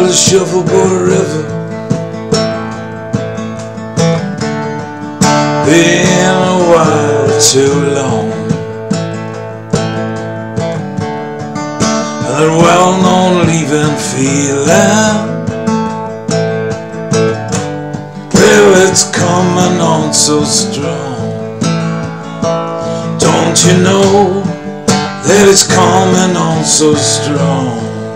the Shuffleboard River. Been a while too long. And that well-known leaving feeling, well, it's coming on so strong. Don't you know that it's coming on so strong?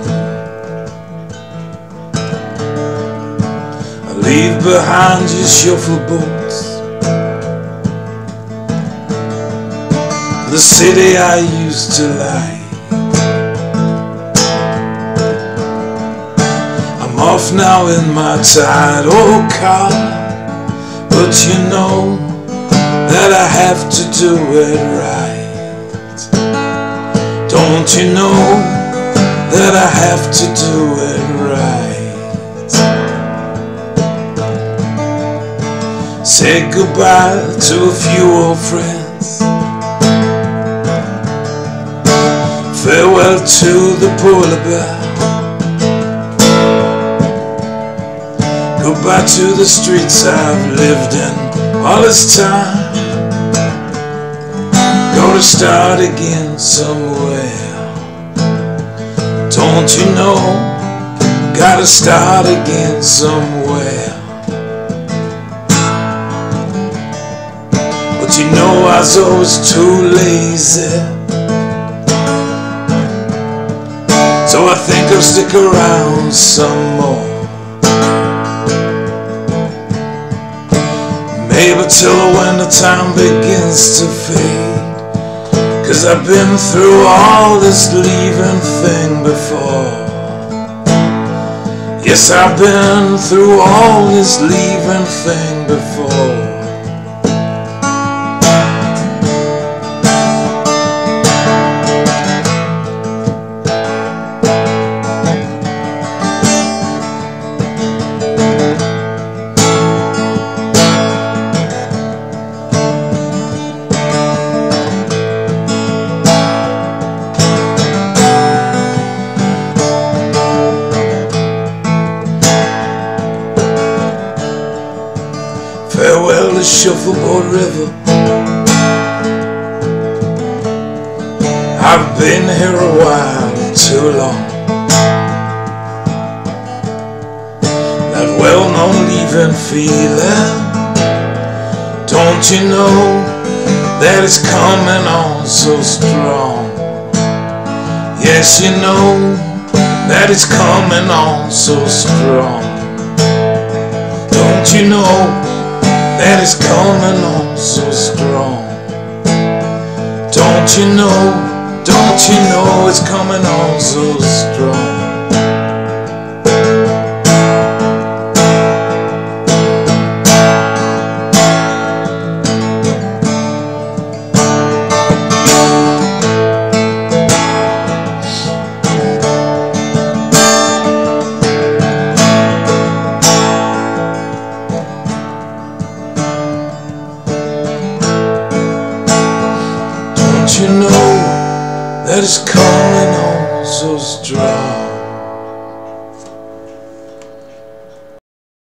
Leave behind your shuffleboards, the city I used to like. I'm off now in my tired old car, but you know that I have to do it right. Don't you know that I have to do it right? Say goodbye to a few old friends, farewell to the polar bear, goodbye to the streets I've lived in all this time. Gonna start again somewhere. Don't you know, gotta start again somewhere. But you know I was always too lazy, so I think I'll stick around some more. Maybe till the winter time begins to fade, 'cause I've been through all this leaving thing before. Yes, I've been through all this leaving thing before. Farewell to Shuffleboard River. I've been here a while too long. That well-known leaving feeling, don't you know that it's coming on so strong? Yes, you know that it's coming on so strong. Don't you know that it's coming on so strong? Don't you know it's coming on so strong? You know that it's coming on so strong.